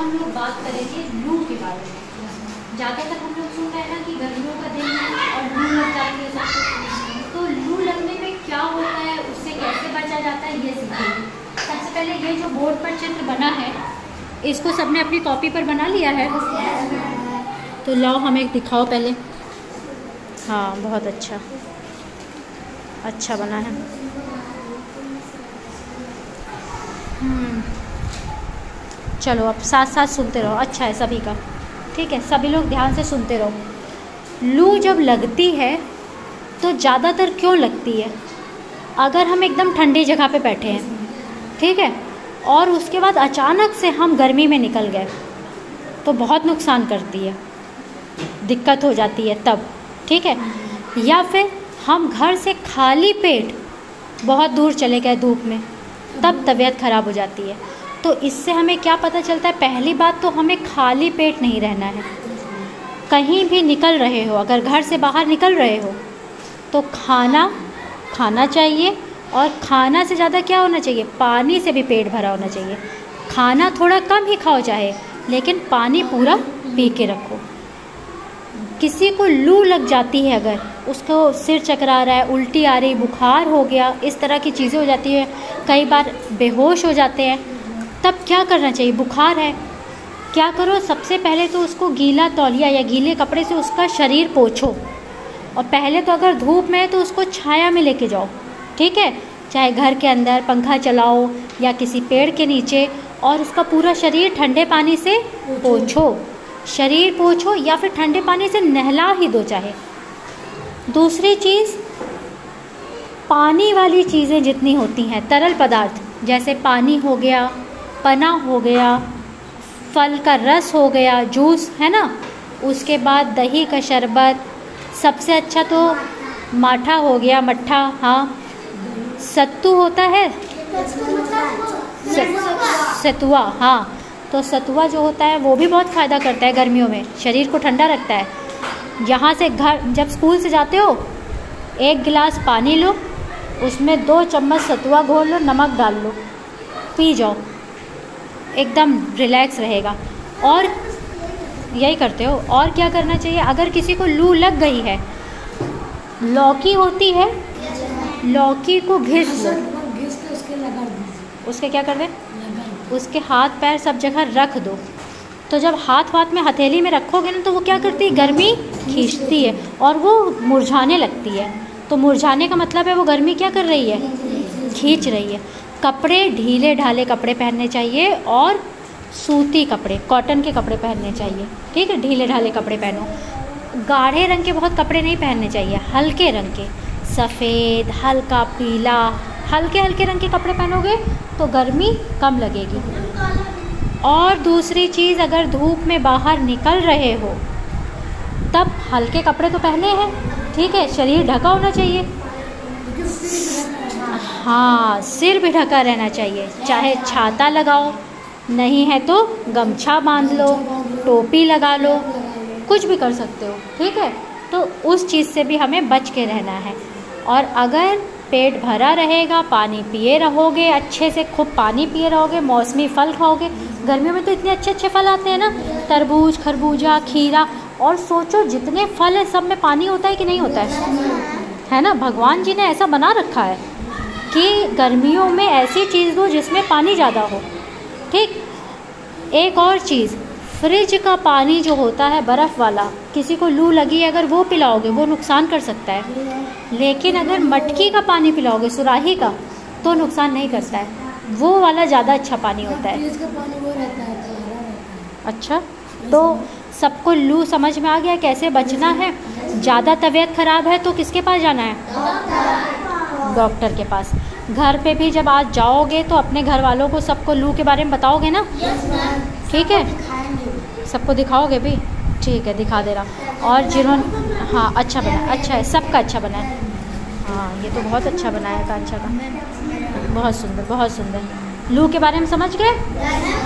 हम लोग बात करेंगे लू के बारे में। ज़्यादातर हम लोग सुन रहे हैं ना कि गर्मियों का दिन है और लू लग जाती है सबको, तो लू लगने में क्या होता है, उससे कैसे बचा जाता है, ये सीखेंगे। सबसे पहले ये जो बोर्ड पर चित्र बना है, इसको सबने अपनी कॉपी पर बना लिया है? तो लाओ हमें दिखाओ पहले। हाँ, बहुत अच्छा अच्छा बना है। चलो अब साथ साथ सुनते रहो, अच्छा है सभी का, ठीक है? सभी लोग ध्यान से सुनते रहो। लू जब लगती है तो ज़्यादातर क्यों लगती है? अगर हम एकदम ठंडी जगह पे बैठे हैं, ठीक है, और उसके बाद अचानक से हम गर्मी में निकल गए तो बहुत नुकसान करती है, दिक्कत हो जाती है तब, ठीक है? या फिर हम घर से खाली पेट बहुत दूर चले गए धूप में, तब तबीयत ख़राब हो जाती है। तो इससे हमें क्या पता चलता है? पहली बात तो हमें खाली पेट नहीं रहना है। कहीं भी निकल रहे हो, अगर घर से बाहर निकल रहे हो तो खाना खाना चाहिए, और खाना से ज़्यादा क्या होना चाहिए? पानी से भी पेट भरा होना चाहिए। खाना थोड़ा कम ही खाओ चाहे, लेकिन पानी पूरा पी के रखो। किसी को लू लग जाती है, अगर उसको सिर चकरा रहा है, उल्टी आ रही, बुखार हो गया, इस तरह की चीज़ें हो जाती है, कई बार बेहोश हो जाते हैं, तब क्या करना चाहिए? बुखार है, क्या करो? सबसे पहले तो उसको गीला तौलिया या गीले कपड़े से उसका शरीर पोंछो, और पहले तो अगर धूप में है तो उसको छाया में लेके जाओ, ठीक है? चाहे घर के अंदर पंखा चलाओ या किसी पेड़ के नीचे, और उसका पूरा शरीर ठंडे पानी से पोंछो, शरीर पोंछो, या फिर ठंडे पानी से नहला ही दो चाहे। दूसरी चीज़, पानी वाली चीज़ें जितनी होती हैं, तरल पदार्थ, जैसे पानी हो गया, पना हो गया, फल का रस हो गया, जूस है ना, उसके बाद दही का शरबत, सबसे अच्छा तो माठा हो गया, मट्ठा, हाँ, सत्तू होता है, सतुआ, हाँ, तो सतुआ जो होता है वो भी बहुत फ़ायदा करता है गर्मियों में, शरीर को ठंडा रखता है। यहाँ से घर जब स्कूल से जाते हो, 1 गिलास पानी लो, उसमें 2 चम्मच सतुआ घोल लो, नमक डाल लो, पी जाओ, एकदम रिलैक्स रहेगा। और यही करते हो। और क्या करना चाहिए? अगर किसी को लू लग गई है, लौकी होती है, लौकी को घिस लो, उसके क्या कर दें? उसके हाथ पैर सब जगह रख दो। तो जब हाथ में हथेली में रखोगे ना, तो वो क्या करती है? गर्मी खींचती है और वो मुरझाने लगती है। तो मुरझाने का मतलब है वो गर्मी क्या कर रही है? खींच रही है। कपड़े ढीले ढाले कपड़े पहनने चाहिए, और सूती कपड़े, कॉटन के कपड़े पहनने चाहिए, ठीक है? ढीले ढाले कपड़े पहनो। गाढ़े रंग के बहुत कपड़े नहीं पहनने चाहिए, हल्के रंग के, सफ़ेद, हल्का पीला, हल्के हल्के रंग के कपड़े पहनोगे तो गर्मी कम लगेगी। और दूसरी चीज़, अगर धूप में बाहर निकल रहे हो तब हल्के कपड़े तो पहने हैं, ठीक है? शरीर ढका होना चाहिए, हाँ, सिर भी ढका रहना चाहिए, चाहे छाता लगाओ, नहीं है तो गमछा बांध लो, टोपी लगा लो, कुछ भी कर सकते हो, ठीक है? तो उस चीज़ से भी हमें बच के रहना है। और अगर पेट भरा रहेगा, पानी पिए रहोगे, अच्छे से खूब पानी पिए रहोगे, मौसमी फल खाओगे, गर्मियों में तो इतने अच्छे अच्छे फल आते हैं ना, तरबूज, खरबूजा, खीरा, और सोचो जितने फल हैं सब में पानी होता है कि नहीं होता है ना? भगवान जी ने ऐसा बना रखा है कि गर्मियों में ऐसी चीज़ दो जिसमें पानी ज़्यादा हो, ठीक? एक और चीज़, फ्रिज का पानी जो होता है बर्फ़ वाला, किसी को लू लगी अगर वो पिलाओगे वो नुकसान कर सकता है, लेकिन अगर मटकी का पानी पिलाओगे, सुराही का, तो नुकसान नहीं करता है, वो वाला ज़्यादा अच्छा पानी होता है। अच्छा, तो सबको लू समझ में आ गया कैसे बचना है? ज़्यादा तबीयत ख़राब है तो किसके पास जाना है? डॉक्टर के पास। घर पे भी जब आज जाओगे तो अपने घर वालों को सबको लू के बारे में बताओगे ना? ठीक है, सबको दिखाओगे भी? ठीक है, दिखा दे रहा। और जिन्होंने, हाँ, अच्छा बना, अच्छा है, सबका अच्छा बना है। हाँ, ये तो बहुत अच्छा बनाया कांचा का, बहुत सुंदर, बहुत सुंदर। लू के बारे में समझ गए?